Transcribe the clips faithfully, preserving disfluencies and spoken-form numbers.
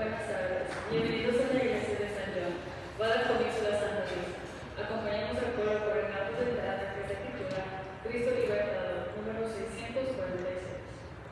Buenas tardes. Bienvenidos a la iglesia de San John. Va a dar comienzo la Santa Misa. Acompañamos al pueblo por el canto de entrada que se titula Cristo Libertador, número seiscientos cuarenta y seis.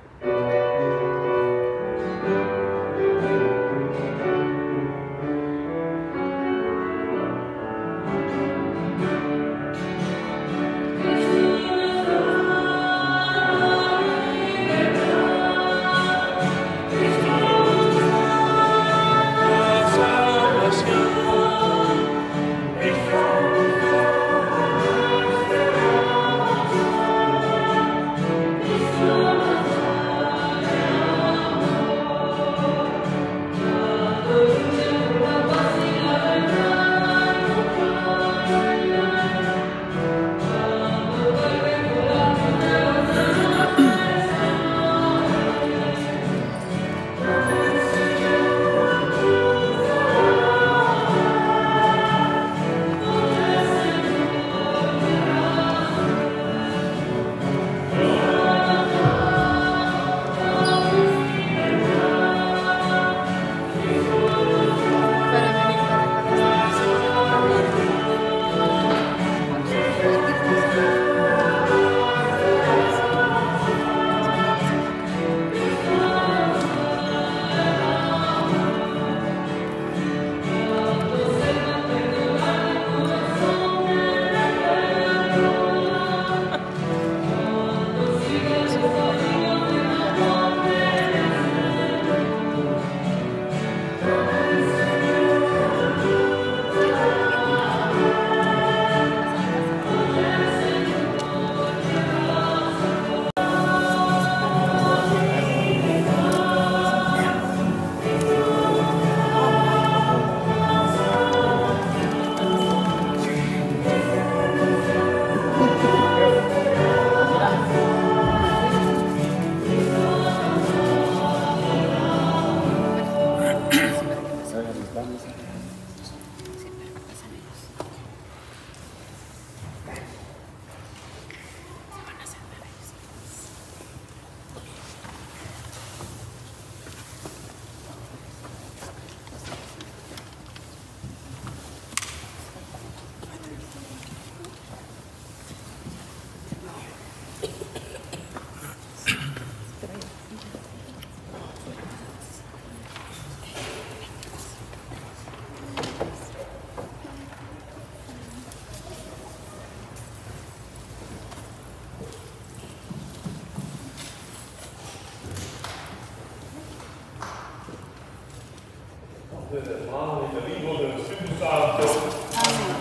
Del hermano y del Hijo del Espíritu Santo. Amén.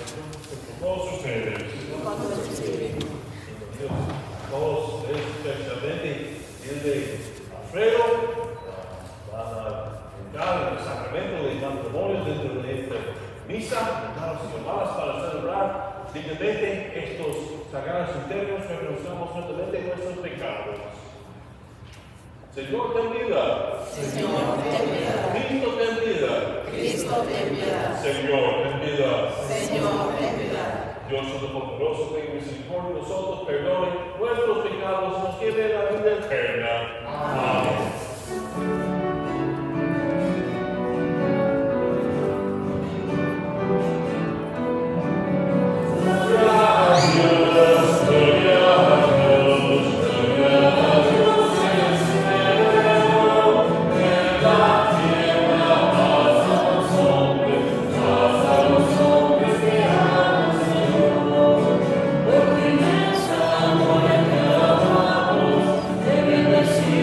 Con todos ustedes. Todos, especialmente el de Alfredo, van a entrar en el sacramento del matrimonio dentro de esta misa, hermanos y hermanas, para celebrar dignamente estos sagrados internos que reconocemos fuertemente nuestros pecados. Señor, ten piedad. Señor, ten piedad. Cristo, ten piedad. Cristo, ten piedad. Señor, ten piedad. Señor, ten piedad. Dios Todopoderoso, tenga misericordia de nosotros, perdone nuestros pecados, nos lleve a la vida eterna. Amén. Thank you.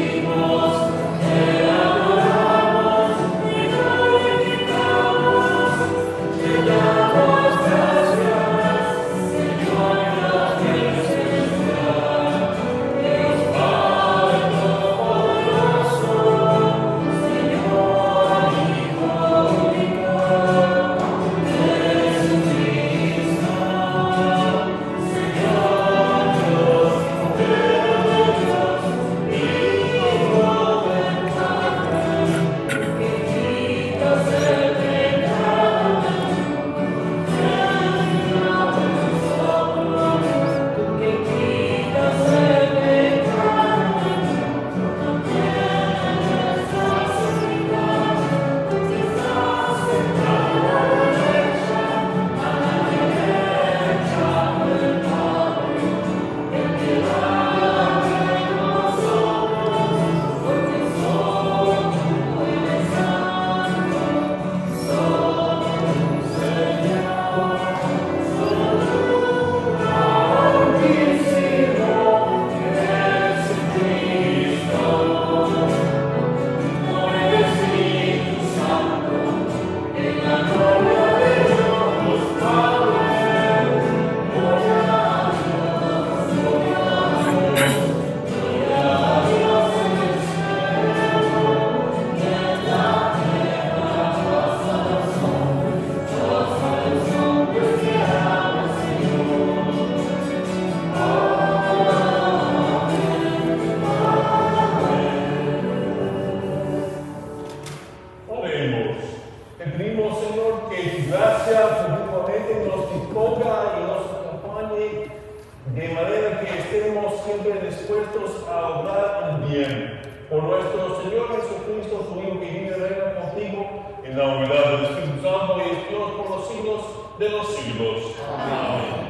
de manera que estemos siempre dispuestos a obrar el bien. Por nuestro Señor Jesucristo, su Hijo, que vive y reina contigo en la unidad del Espíritu Santo y es Dios por los siglos de los siglos. Amén.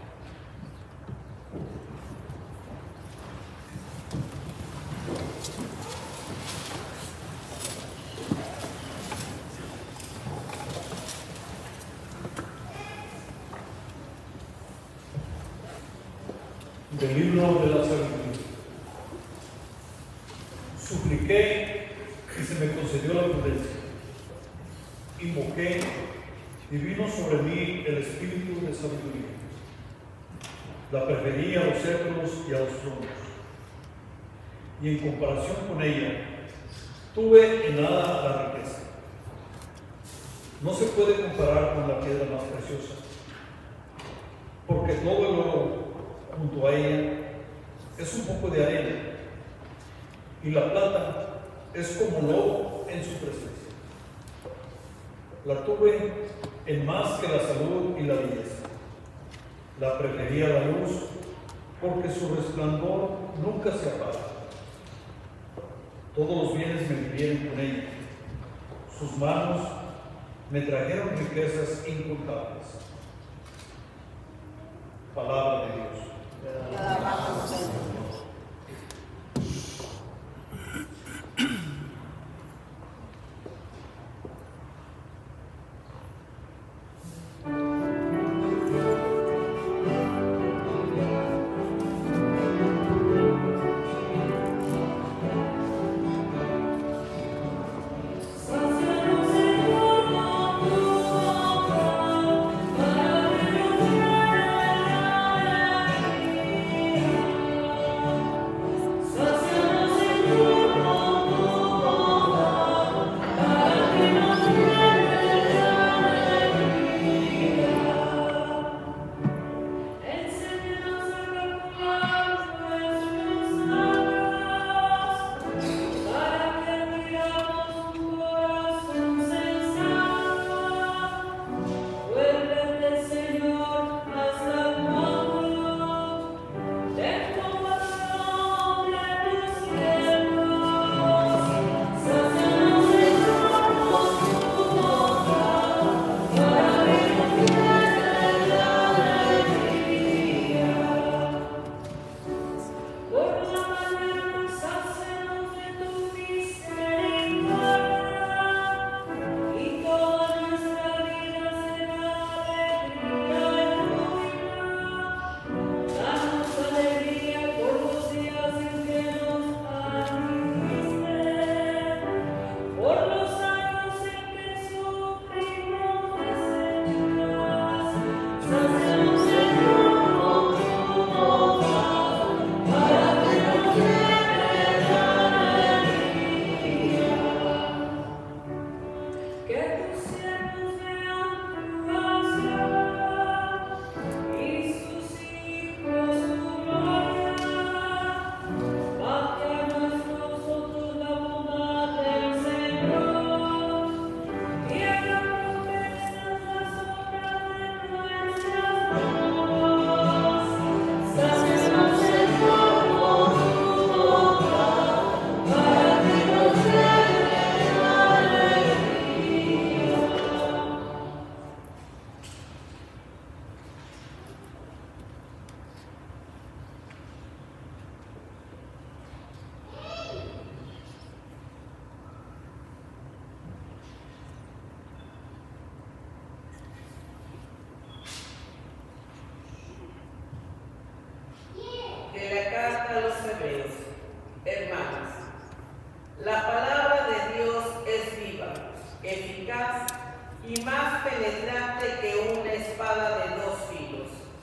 Del libro de la sabiduría. Supliqué y se me concedió la prudencia. Invoqué y vino sobre mí el espíritu de sabiduría. La preferí a los cetros y a los tronos. Y en comparación con ella, tuve en nada la riqueza. No se puede comparar con la piedra más preciosa, porque todo el oro junto a ella es un poco de arena, y la plata es como lodo en su presencia. La tuve en más que la salud y la belleza. La prefería la luz, porque su resplandor nunca se apaga. Todos los bienes me vivieron con ella. Sus manos me trajeron riquezas incontables. Palabra de Dios. La alabamos, Señor. De la carta a los Hebreos. Hermanos, la palabra de Dios es viva, eficaz y más penetrante que una espada de dos filos.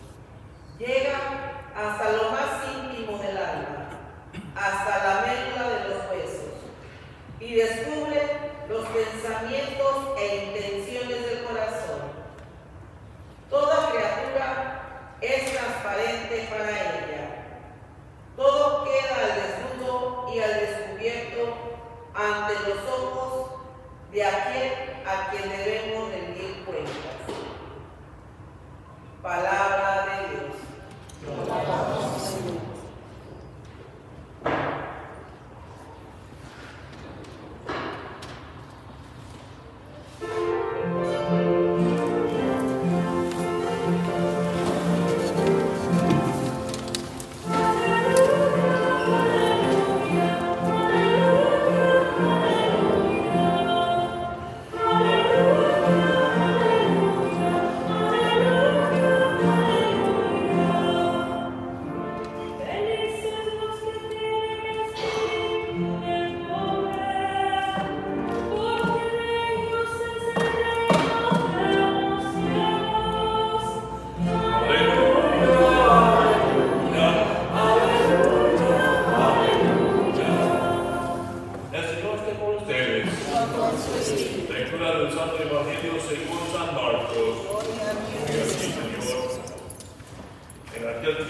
Llega hasta lo más íntimo del alma, hasta la médula de los huesos, y descubre los pensamientos e intenciones del corazón. Toda criatura es transparente para ella. Todo queda al desnudo y al descubierto ante los ojos de aquel a quien debemos rendir cuentas. Palabra de Dios.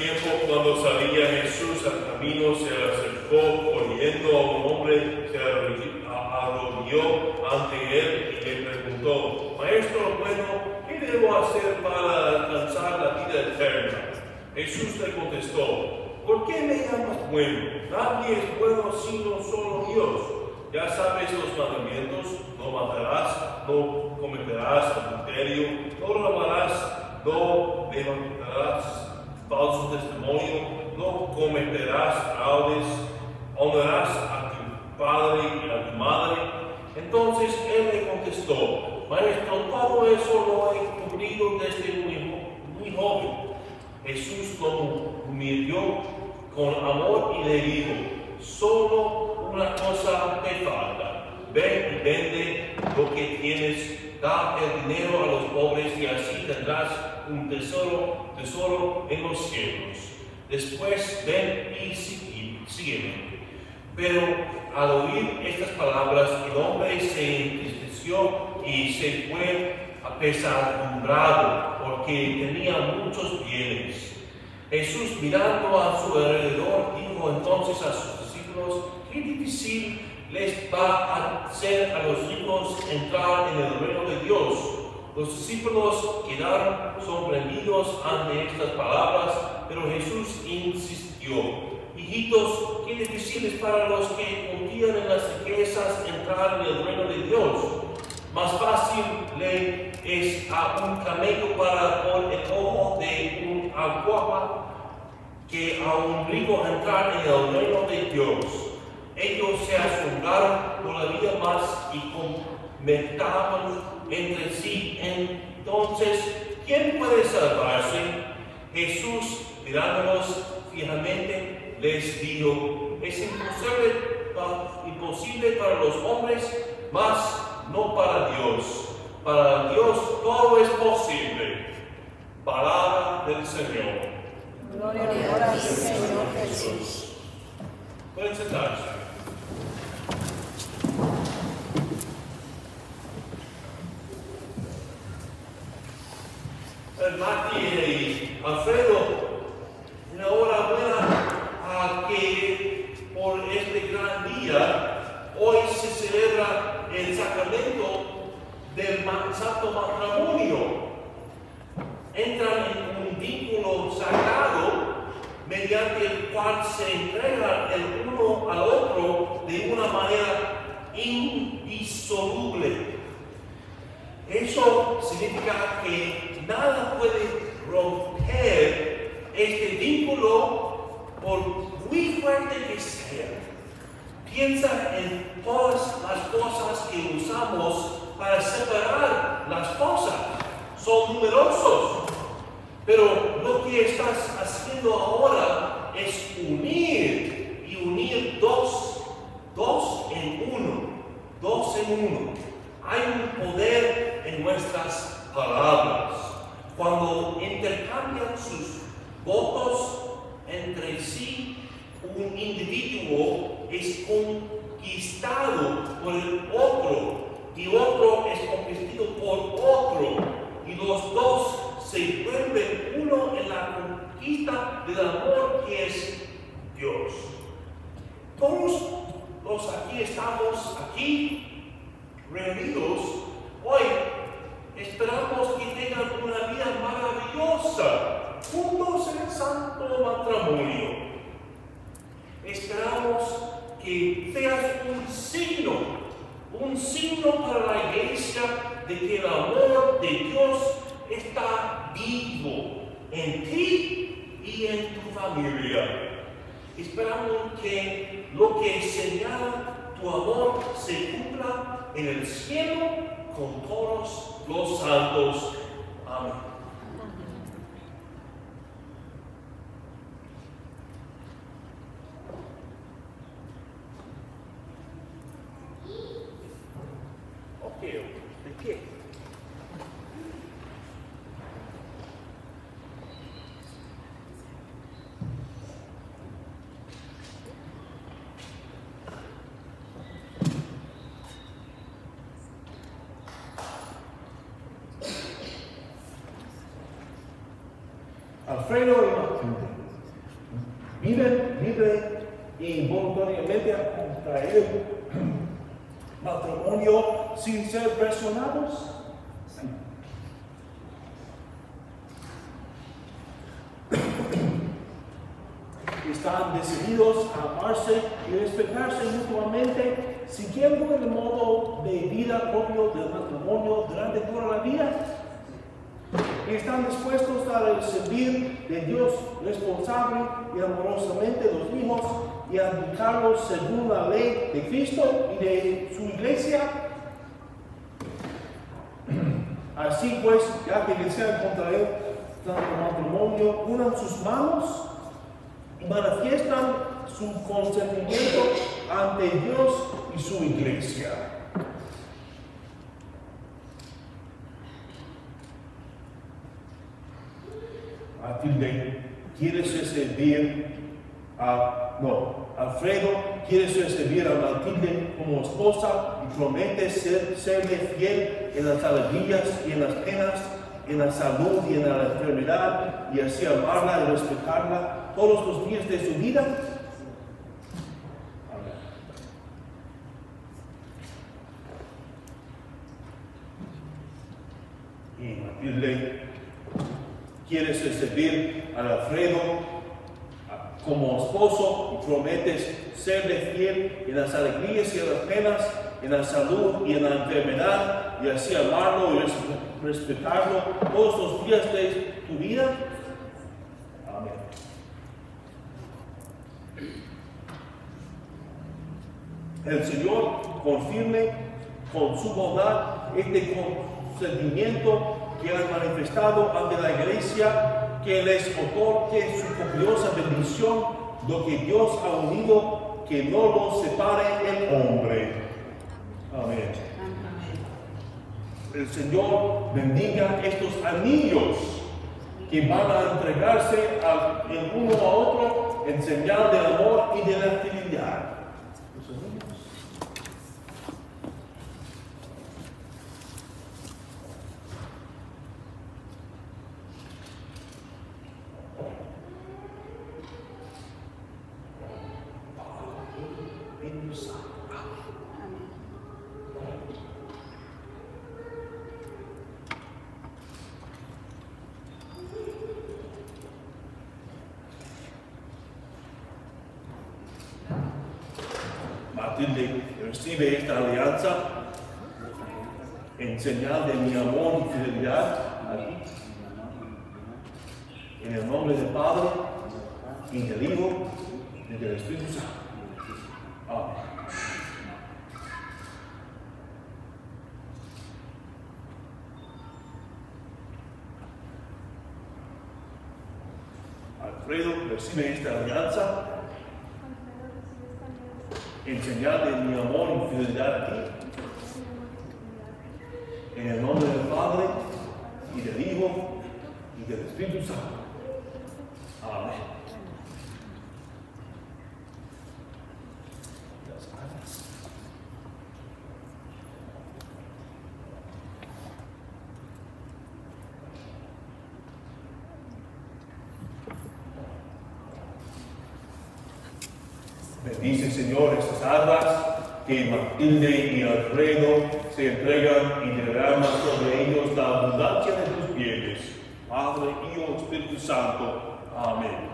tiempo, cuando salía Jesús al camino, se acercó corriendo a un hombre, se arrodilló ante él y le preguntó: Maestro bueno, ¿qué debo hacer para alcanzar la vida eterna? Jesús le contestó: ¿por qué me llamas bueno? Nadie es bueno sino solo Dios. Ya sabes los mandamientos: no matarás, no cometerás adulterio, no robarás, no levantarás falso testimonio, no cometerás fraudes, honrarás a tu padre y a tu madre. Entonces él le contestó: Maestro, todo eso lo he cumplido desde muy, muy joven. Jesús lo humilló con amor y le dijo: solo una cosa te falta. Ve y vende lo que tienes, da el dinero a los pobres y así tendrás un tesoro, tesoro en los cielos. Después ven y sígueme. Pero al oír estas palabras, el hombre se entristeció y se fue apesadumbrado porque tenía muchos bienes. Jesús, mirando a su alrededor, dijo entonces a sus discípulos: qué difícil les va a hacer a los ricos entrar en el reino de Dios. Los discípulos quedaron sorprendidos ante estas palabras, pero Jesús insistió: hijitos, qué difícil es para los que confían en las riquezas entrar en el reino de Dios. Más fácil le es a un camello para por el ojo de un aguja que a un rico entrar en el reino de Dios. Ellos se asombraron todavía más y comentaban entre sí: entonces, ¿quién puede salvarse? Jesús, mirándolos fijamente, les dijo: es imposible, imposible para los hombres, mas no para Dios. Para Dios todo es posible. Palabra del Señor. Gloria a ti, Señor Jesús. Pueden sentarse. Mati y Alfredo, enhorabuena a que por este gran día hoy se celebra el sacramento del santo matrimonio. Entran en un vínculo sagrado mediante el cual se entregan el uno al otro de una manera indisoluble. Eso significa que nada puede romper este vínculo por muy fuerte que sea. Piensa en todas las cosas que usamos para separar las cosas. Son numerosos. Pero lo que estás haciendo ahora es unir y unir dos, dos en uno, dos en uno. Hay un poder en nuestras palabras. Cuando intercambian sus votos entre sí, un individuo es conquistado por el otro y otro es conquistado por otro, y los dos se vuelven uno en la conquista del amor que es Dios. Todos los aquí estamos aquí reunidos hoy. Esperamos que tengan una vida maravillosa juntos en el santo matrimonio. Esperamos que seas un signo, un signo para la iglesia de que el amor de Dios está vivo en ti y en tu familia. Esperamos que lo que señala tu amor se cumpla en el cielo con todos los santos. Amén. Ok, ¿de qué? viven libre y voluntariamente a contraer matrimonio sin ser presionados. Están decididos a amarse y respetarse mutuamente, siguiendo el modo de vida propio del matrimonio durante toda la vida. Y están dispuestos a servir de Dios responsable y amorosamente a los hijos y a educarlos según la ley de Cristo y de su iglesia. Así pues, ya que desean contraer tanto matrimonio, unan sus manos y manifiestan su consentimiento ante Dios y su iglesia. Matilde, ¿quieres servir a... no, Alfredo, ¿quieres servir a Matilde como esposa y prometes ser, serle fiel en las alegrías y en las penas, en la salud y en la enfermedad, y así amarla y respetarla todos los días de su vida? Amén. Y Matilde, ¿quieres servir a Alfredo como esposo y prometes serle fiel en las alegrías y en las penas, en la salud y en la enfermedad, y así amarlo y respetarlo todos los días de tu vida? Amén. El Señor confirme con su bondad este consentimiento que han manifestado ante la iglesia, que les otorgue su copiosa bendición, lo que Dios ha unido, que no lo separe el hombre. Amén. El Señor bendiga estos anillos que van a entregarse al, el uno a otro en señal del amor y de la fidelidad. Matilde, recibe esta alianza en señal de mi amor y fidelidad a ti. En el nombre del Padre, y del Hijo, y del Espíritu Santo. Amén. Alfredo, recibe esta alianza en señal de mi amor y fidelidad a ti. En el nombre del Padre, y del Hijo, y del Espíritu Santo. Amén. Bendice, Señor, estas arras que Matilde y Alfredo se entregan y derrama sobre ellos la abundancia de tus bienes. Padre, Hijo, Espíritu Santo. Amén.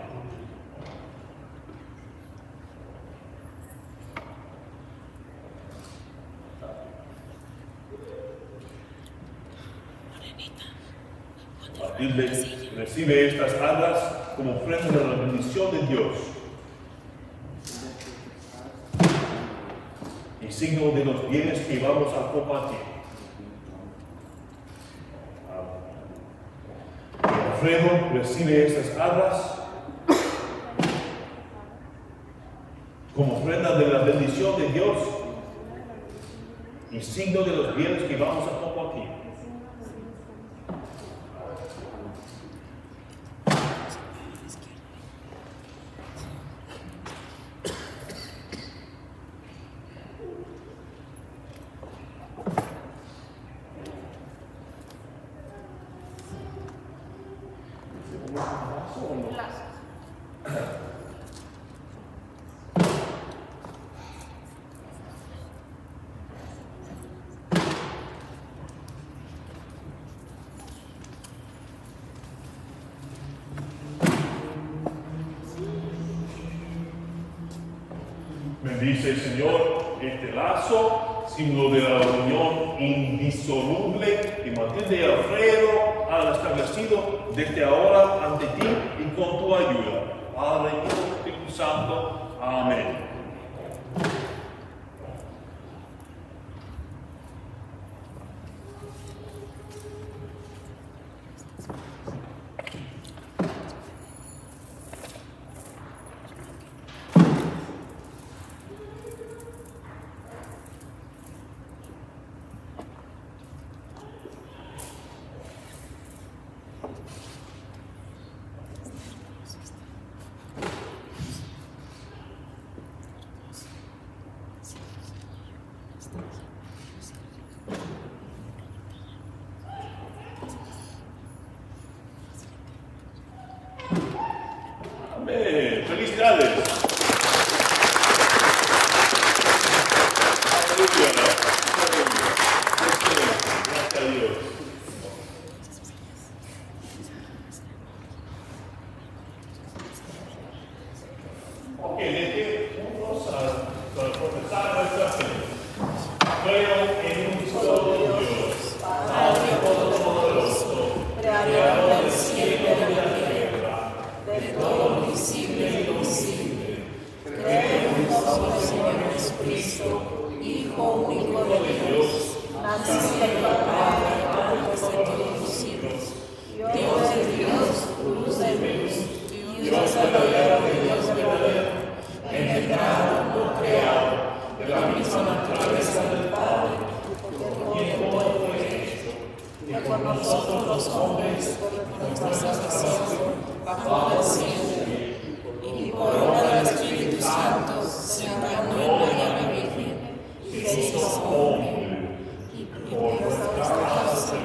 Matilde, recibe estas arras como ofrenda de la bendición de Dios y signo de los bienes que vamos a compartir. Alfredo, recibe estas arras como ofrenda de la bendición de Dios y signo de los bienes que vamos a compartir. Bendice, Señor, este lazo, símbolo de la unión indisoluble, y mantiene a Alfredo al establecido desde ahora ante ti y con tu ayuda. Padre, Hijo y Espíritu Santo. Amén. Amén. Felicidades. Aleluya. Gracias a Dios. Ok, desde juntos a profesar nuestra fe. Creo en un solo Dios, Padre Todopoderoso, Creador del cielo y de la tierra, de todo lo visible y lo invisible. Creo en un solo Señor Jesucristo, Hijo único de Dios, nacido del Padre antes de todos los siglos, Dios de Dios, luz de luz, Dios verdadero de Dios verdadero, engendrado, no creado, de la misma naturaleza del Padre, quien todo fue hecho, y por nosotros los hombres, por nuestra salvación, bajo el cielo, y por obra del Espíritu Santo, se encarnó en María Virgen, y se hizo hombre, y por nuestra causa,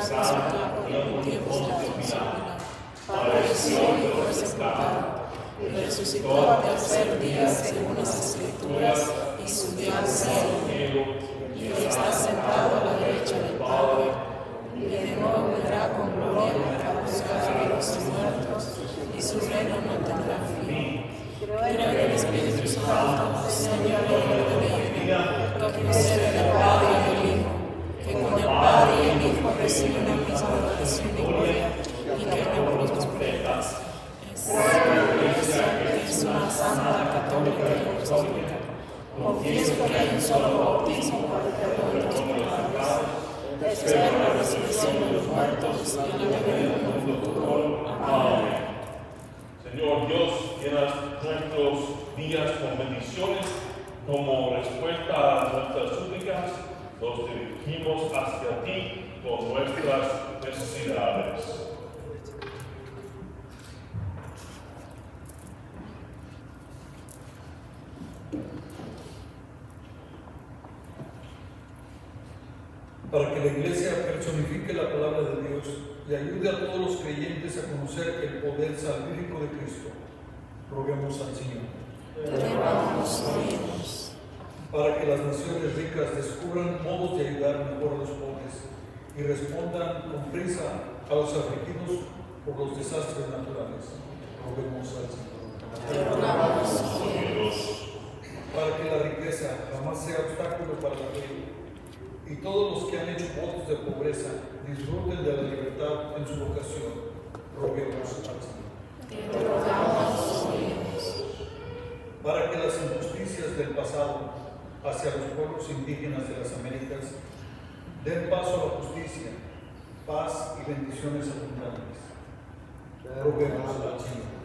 y en tiempos de vida, padeció y fue sepultado, y resucitó al tercer día según las Escrituras, y subió al cielo, y está sentado a la derecha del Padre, y de nuevo vendrá con gloria para buscar a los muertos, y su reino no tendrá fin. Creo en el Espíritu Santo, Señor y verdadero, que procede del Padre y del Hijo, que con el Padre y el Hijo reciben la misma adoración y gloria, y que renueva los profetas. Creo en la Iglesia, que es una santa, católica y apostólica. Confieso que hay un solo bautismo para el perdón de los pecados. Espero la resurrección de los muertos y la vida del mundo futuro. Amén. Señor Dios, llenas nuestros días con bendiciones. Como respuesta a nuestras súplicas, nos dirigimos hacia ti con nuestras necesidades. Para que la Iglesia personifique la palabra de Dios y ayude a todos los creyentes a conocer el poder salvífico de Cristo, roguemos al Señor. Para que las naciones ricas descubran modos de ayudar mejor a los pobres y respondan con prisa a los afligidos por los desastres naturales, roguemos al Señor. Para que la riqueza jamás sea obstáculo para la fe, y todos los que han hecho votos de pobreza disfruten de la libertad en su vocación, roguemos al Señor. Para que las injusticias del pasado hacia los pueblos indígenas de las Américas den paso a la justicia, paz y bendiciones abundantes, roguemos al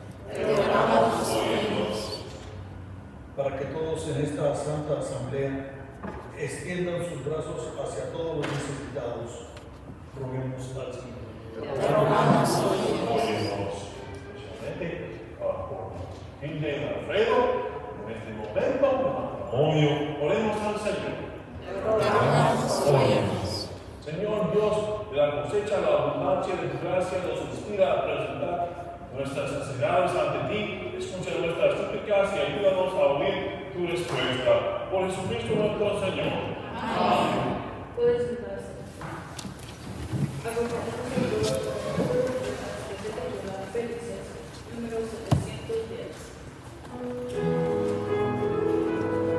Señor. Para que todos en esta santa asamblea extiendan sus brazos hacia todos los necesitados, roguemos al Señor. Te rogamos, oídos. Especialmente por fin de Alfredo, en este momento, matrimonio, oremos al Señor. Te rogamos, oídos. Señor Dios, de la cosecha, la abundancia de tu gracia nos inspira a presentar nuestras necesidades ante ti. Escucha nuestras súplicas y ayúdanos a oír tu respuesta. Por Jesucristo nuestro Señor. Amén. Puedes sentarse. Acompañamos el grupo de la Felices, número setecientos diez.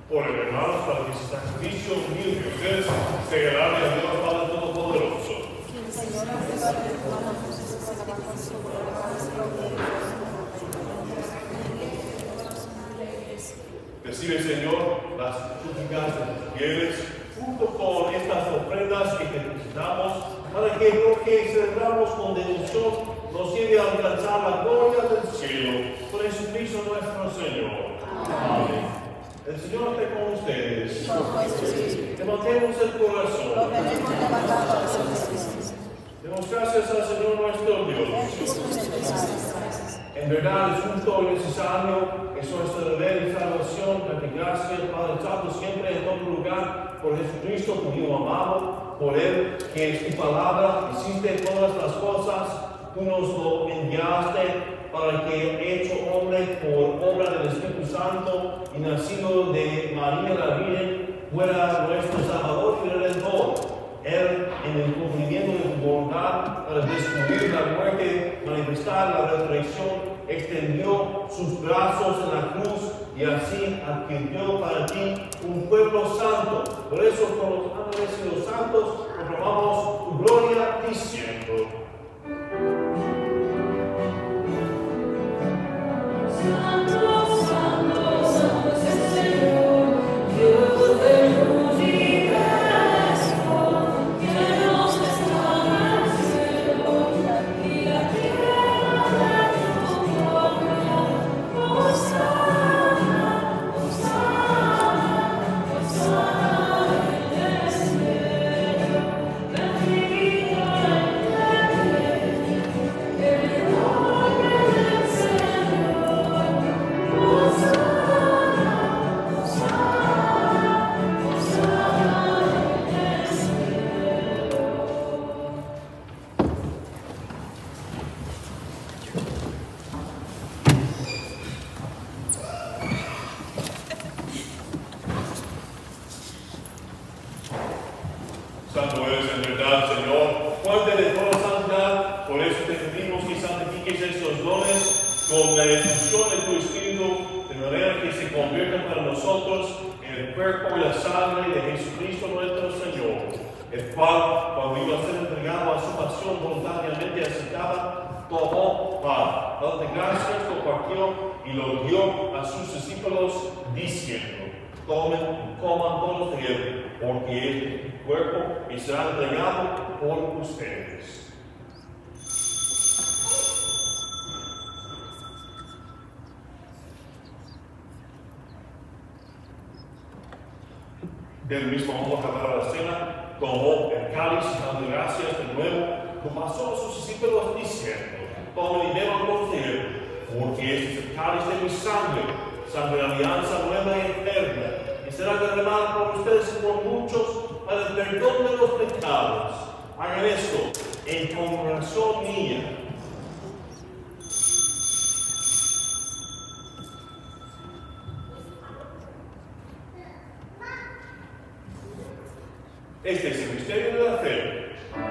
Oren, hermanos, para que ese sacrificio mío de ustedes se agrade a Dios Padre Todopoderoso. Señor, ayuda a tu hermano Jesús con la vacancia por la vacancia Recibe, Señor, las súplicas de tus fieles, junto con estas ofrendas que te presentamos, para que lo que celebramos con devoción nos lleve a alcanzar la gloria del cielo. Por Jesucristo nuestro Señor. Amén. El Señor esté con ustedes. Levantemos el corazón. Demos gracias al Señor nuestro Dios. En verdad es justo y necesario, es nuestro deber y salvación, darte gracias, Padre Santo, siempre en todo lugar, por Jesucristo, tu Hijo amado, por Él, que es tu palabra, hiciste todas las cosas, tú nos lo enviaste para que, hecho hombre por obra del Espíritu Santo y nacido de María la Virgen, fuera nuestro Salvador y Redentor. Él, en el cumplimiento de tu voluntad, para destruir la muerte, manifestar la resurrección, extendió sus brazos en la cruz y así adquirió para ti un pueblo santo. Por eso, con los ángeles y los santos, proclamamos tu gloria diciendo: Santo, Santo, Santo es el Señor, Dios del universo, que nos está en el cielo y la tierra de tu gloria. Hosana, Hosana, Hosana en el cielo, bendito el Rey, el nombre del Señor. Santo eres en verdad, Señor, fuente de toda santidad. Por eso te pedimos que santifiques estos dones con la efusión de tu Espíritu, de manera que se conviertan para nosotros en el cuerpo y la sangre de Jesucristo nuestro Señor, el cual, cuando iba a ser entregado a su pasión voluntariamente aceptada, tomó pan, dando gracias, lo partió y lo dio a sus discípulos, diciendo: tomen y coman todos de él, porque es mi cuerpo y será entregado por ustedes. Del mismo modo, acabar la cena, tomó el cáliz, dando gracias de nuevo, lo pasó a sus discípulos diciendo: tomen y beban todos de él, porque este es el cáliz de mi sangre, sangre de alianza nueva y eterna, que será derramada por ustedes y por muchos para el perdón de los pecados. Hagan esto en conmemoración mía. Este es el misterio de la fe.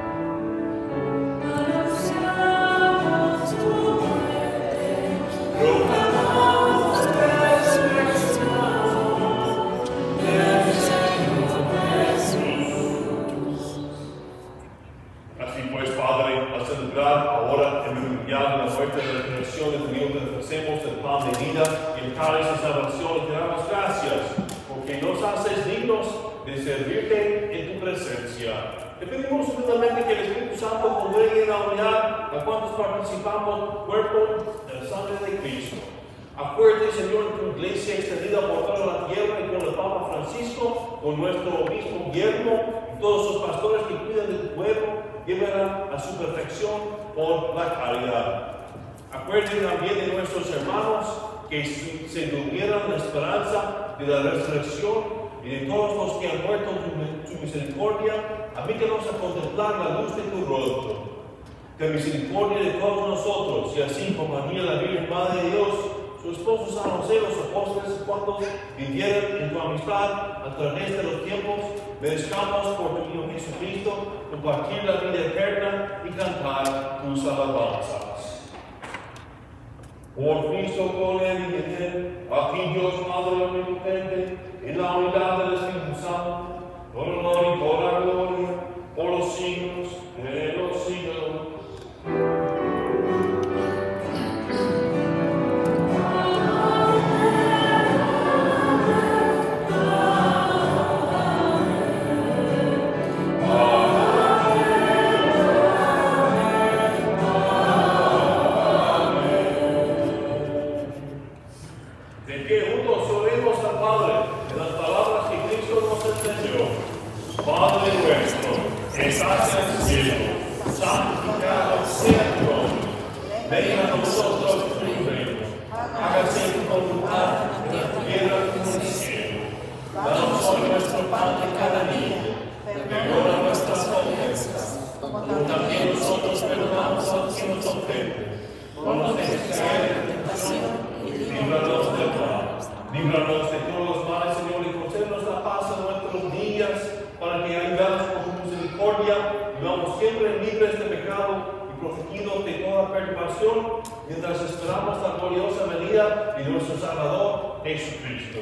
Anunciamos tu muerte, proclamamos tu resurrección del Señor Jesús. Así pues, Padre, al celebrar ahora el memorial de la muerte y la resurrección de tu Hijo, te ofrecemos el pan de vida y el cáliz de salvación y te damos gracias, porque nos haces dignos de servirte en tu presencia. Te pedimos humildemente que el Espíritu Santo congregue en la unidad a cuantos participamos cuerpo de la sangre de Cristo. Acuérdate, Señor, de tu iglesia extendida por toda la tierra y con el Papa Francisco, con nuestro obispo Guillermo y todos los pastores que cuidan de tu pueblo, llévala a su perfección por la caridad. Acuérdate también de nuestros hermanos que se durmieran la esperanza de la resurrección y de todos los que han muerto en tu misericordia, admítenos a contemplar la luz de tu rostro. Ten misericordia de todos nosotros, y así como María la Virgen Madre de Dios, su esposo San José, los apóstoles, cuantos vivieron en tu amistad a través de los tiempos, merezcamos por tu Hijo Jesucristo compartir la vida eterna y cantar tus alabanzas. Por Cristo, con él y en él, a ti Dios Padre omnipotente, en la De que juntos oremos al Padre en las palabras que Cristo nos enseñó. Padre nuestro, que estás en el cielo, santificado sea tu nombre. Venga a nosotros tu reino. Hágase tu voluntad en la tierra como en el cielo. Danos hoy nuestro pan de cada día. Perdona nuestras ofensas, como también nosotros perdonamos a los que nos ofenden. No nos dejes caer en tentación y líbranos del mal. Líbranos de todos los males, Señor, y concédenos la paz en nuestros días, para que, ayudados por tu misericordia, vivamos siempre libres de pecado y protegidos de toda perturbación, mientras esperamos la gloriosa venida de nuestro Salvador, Jesucristo.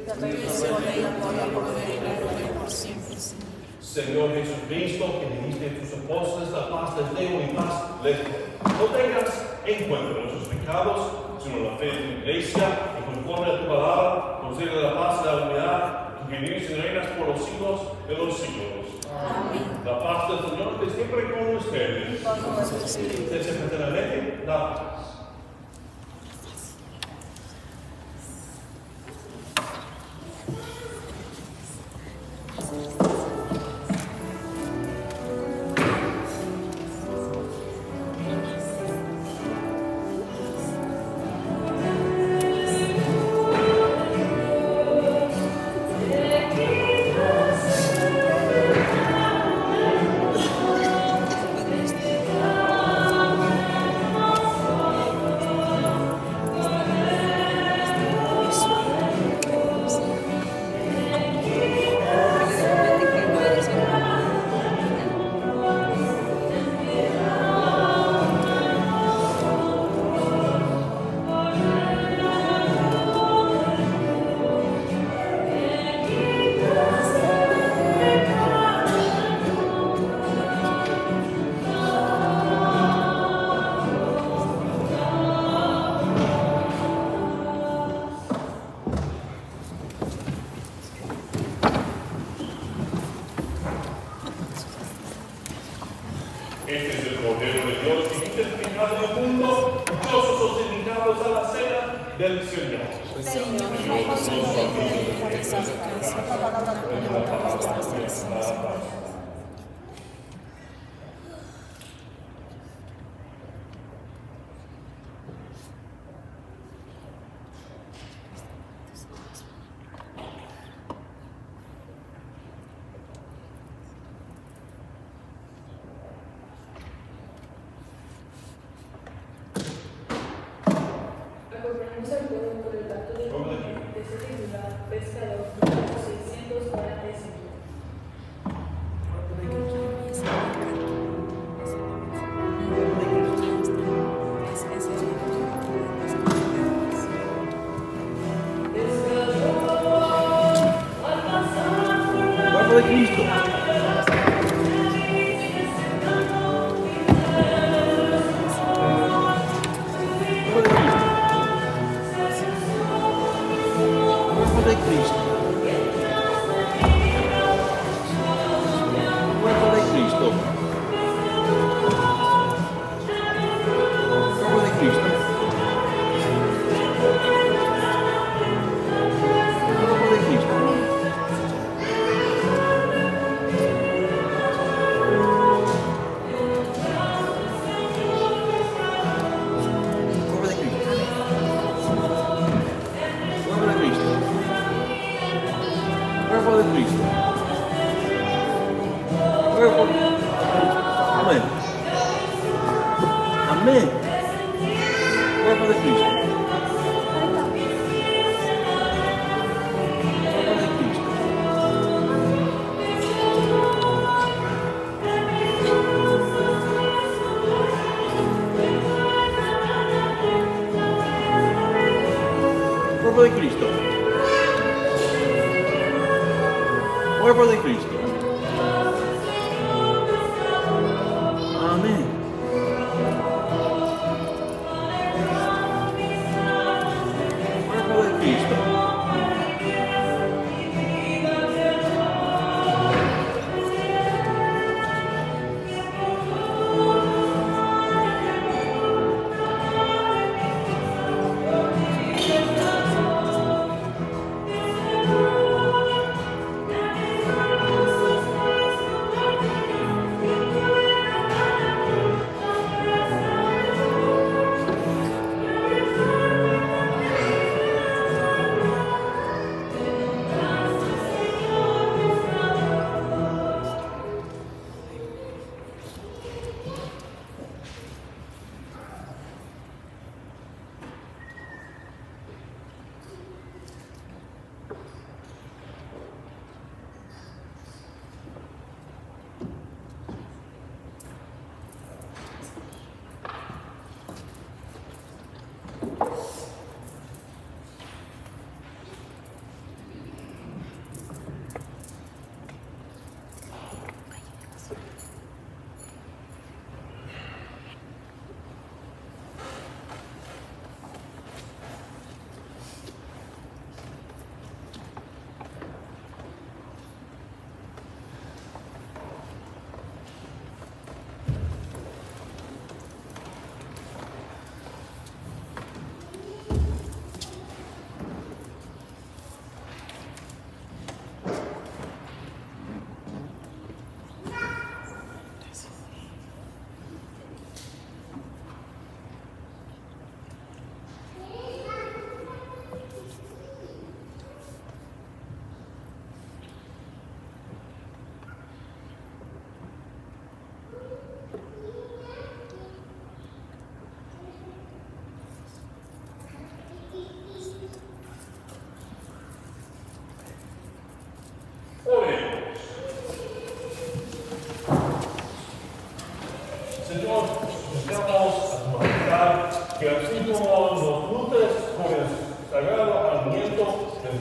Señor Jesucristo, que dijiste a tus apóstoles, la paz les dejo y paz les doy. No tengas en cuenta nuestros pecados, sino la fe de tu iglesia, y conforme a tu palabra, concede la paz y la unidad, que vives y reinas por los siglos de los siglos. Amén. La paz del Señor esté siempre con ustedes. Desde fraternalmente, la paz. Este es el Cordero de Dios que quita el pecado del mundo. Dichosos los invitados a la cena del Señor. Señor, no somos dignos de esa casa, la palabra tuya para nuestras vidas. Acompañamos al pueblo por el acto de que se titula Pescador, número seiscientos cuarenta y cinco. Cuerpo de Cristo. Amén. Amén. Cuerpo de Cristo. Cuerpo de Cristo. Cuerpo de Cristo. Cuerpo de Cristo. Amén. Cuerpo de Cristo.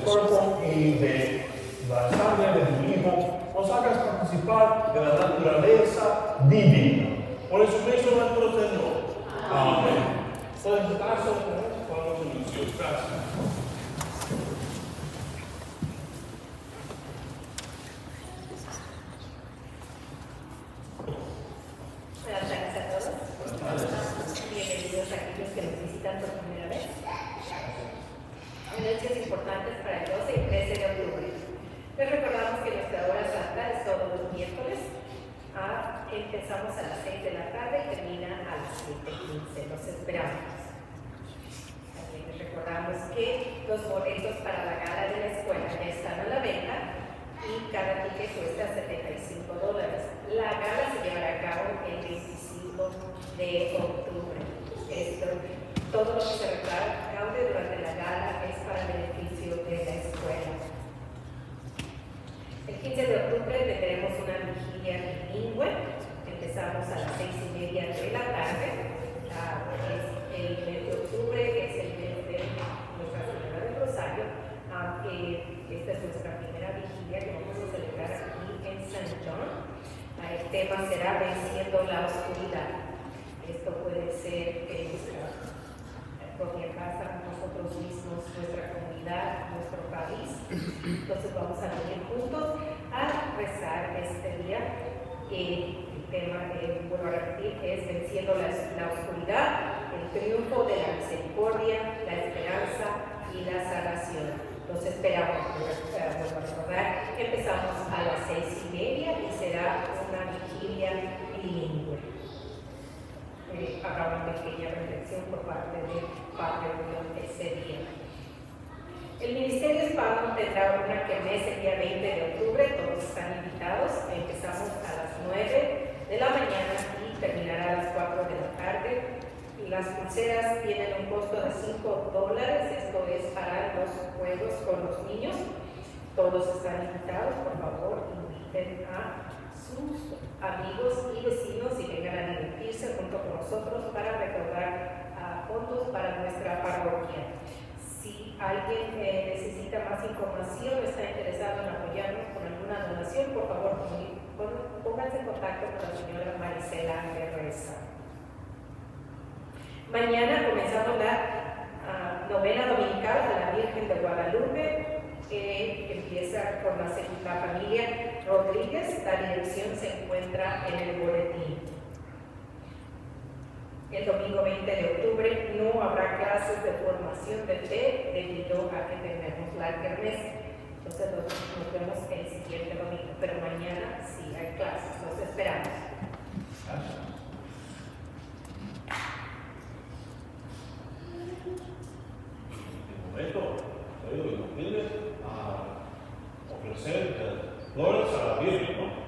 cuerpo y de la sangre de tu Hijo, nos hagas participar de la naturaleza divina. Por Jesucristo nuestro Señor. Amén. Pueden sentarse con los inicios. Gracias. Buenas tardes a todos. Bienvenidos a aquellos que nos visitan por primera vez. Fechas importantes para el doce y trece de octubre. Les recordamos que nuestra hora santa es todos los miércoles. Ah, empezamos a las seis de la tarde y termina a las siete quince. Los esperamos. También les recordamos que los boletos para la gala de la escuela ya están a la venta y cada ticket cuesta setenta y cinco dólares. La gala se llevará a cabo el veinticinco de octubre. Esto, todo lo que se recaude durante la gala es para el beneficio de la escuela. El quince de octubre tendremos una vigilia bilingüe. Empezamos a las seis y media de la tarde. Ah, es el mes de octubre es el mes de Nuestra Señora del Rosario, aunque esta es nuestra primera vigilia que vamos a celebrar aquí en San John. Ah, el tema será Venciendo la Oscuridad. Esto puede ser en nuestra propia casa, nosotros mismos, nuestra comunidad, nuestro país. Entonces vamos a venir juntos a rezar este día. Eh, el tema, eh, vuelvo a repetir, es Venciendo la, la Oscuridad, el triunfo de la misericordia, la esperanza y la salvación. Los esperamos, vuelvo a recordar, empezamos a las seis y media y será una vigilia bilingüe. Eh, habrá una pequeña reflexión por parte del Padre durante ese día. El Ministerio Hispano tendrá una kermés el día veinte de octubre, todos están invitados. Empezamos a las nueve de la mañana y terminará a las cuatro de la tarde. Las pulseras tienen un costo de cinco dólares, esto es para los juegos con los niños. Todos están invitados, por favor, inviten a sus amigos y vecinos y vengan a divertirse junto con nosotros para recaudar uh, fondos para nuestra parroquia. Si alguien eh, necesita más información, está interesado en apoyarnos con alguna donación, por favor, pónganse en contacto con la señora Marisela Terresa. Mañana comenzamos la uh, novena dominical a la Virgen de Guadalupe. Eh, empieza con la, la familia Rodríguez. La dirección se encuentra en el boletín. El domingo veinte de octubre no habrá clases de formación de fe debido a que tenemos la kermés. Entonces nos, nos vemos el siguiente domingo, pero mañana sí hay clases. Los esperamos. Gracias. En este momento, soy de los fines a ofrecer flores a la Virgen, ¿no?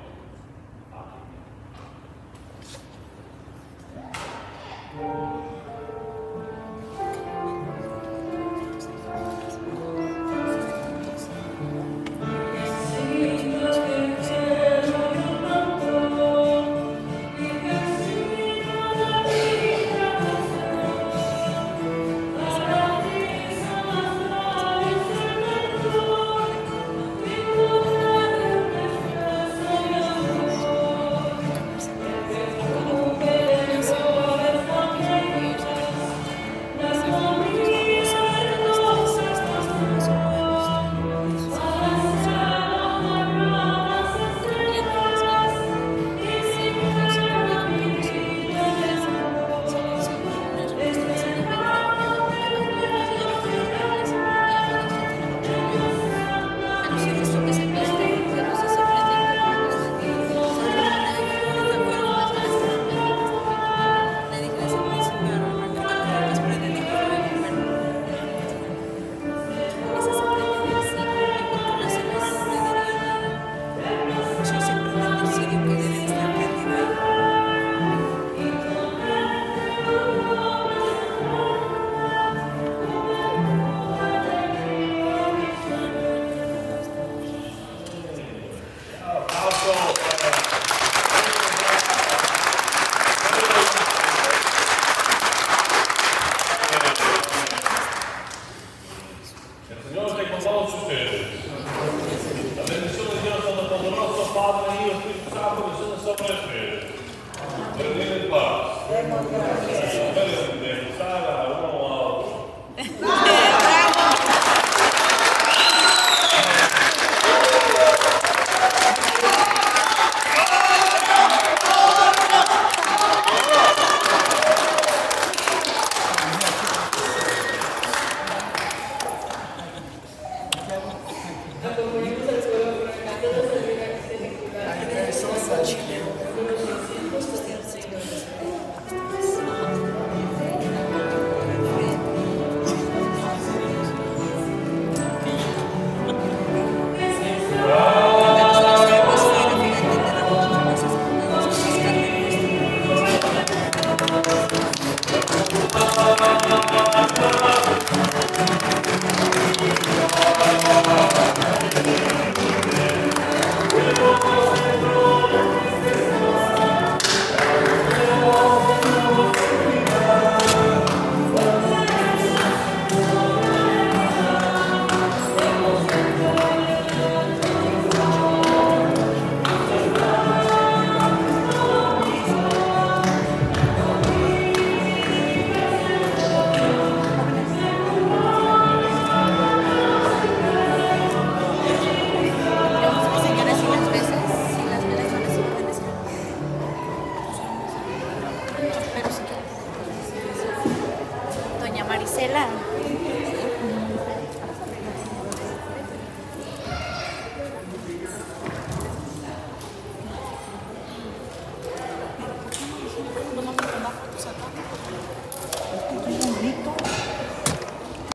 El Señor esté con con todos ustedes. La bendición de Dios Todopoderoso, Padre, Hijo y Espíritu Santo, descienda sobre ustedes. Permiten paz. De empezar a